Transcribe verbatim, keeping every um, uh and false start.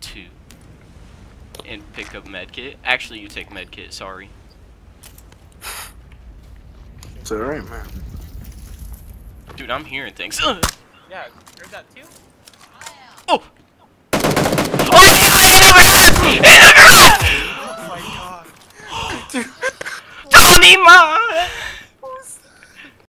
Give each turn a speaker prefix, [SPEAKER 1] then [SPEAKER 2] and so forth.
[SPEAKER 1] two and pick up medkit. Actually, you take medkit. Sorry.
[SPEAKER 2] It's alright, man.
[SPEAKER 1] Dude, I'm hearing things.
[SPEAKER 3] Yeah, heard that too?
[SPEAKER 1] Oh! Oh!